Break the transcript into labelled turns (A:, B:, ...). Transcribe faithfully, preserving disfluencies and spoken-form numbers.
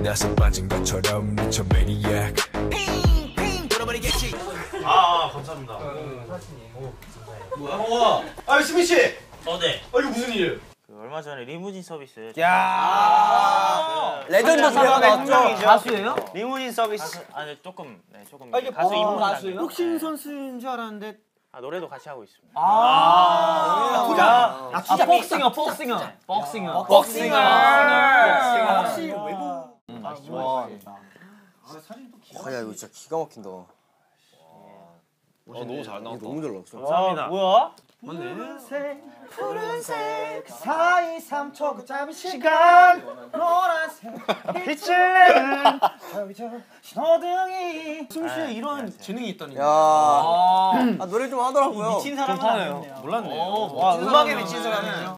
A: 나서 빠진 것처럼 미쳐 매니악.
B: 핑핑 돌아버리겠지.
C: 아, 아 감사합니다.
D: 뭐야? 와, 아 수민 씨.
C: 어, 네.
D: 아 이거 무슨 일이에요?
C: 그 얼마 전에 리무진 서비스.
E: 야,
C: 그
E: 레전드 사가 나왔죠.
C: 가수예요?
E: 리무진 서비스.
C: 가수, 아니 조금, 네 조금.
D: 아, 이게
C: 가수
D: 뭐
C: 입문
D: 가수예요?
E: 복싱 선수인 줄 알았는데.
C: 아 노래도 같이 하고 있습니다.
E: 아,
D: 야,
E: 아, 진짜
D: 복싱어, 복싱어,
E: 복싱어.
D: 복싱어.
E: 혹시 외부?
D: 와,
E: 아, 야 이거 진짜 기가 막힌다.
D: 어, 너무 잘 나왔다.
E: 너무 잘 나왔어.
C: 감사합니다.
E: 뭐야?
D: 푸른색, 푸른색 사이 삼초 그 짧은 시간 노란색 빛을 내는 신호등이. 수민 씨 이런 재능이 있다니.
E: 야, 아, 노래 좀 하더라고요.
D: 미친 사람은 아니에요.
E: 몰랐네.
D: 와, 음악에 미친 사람이에요.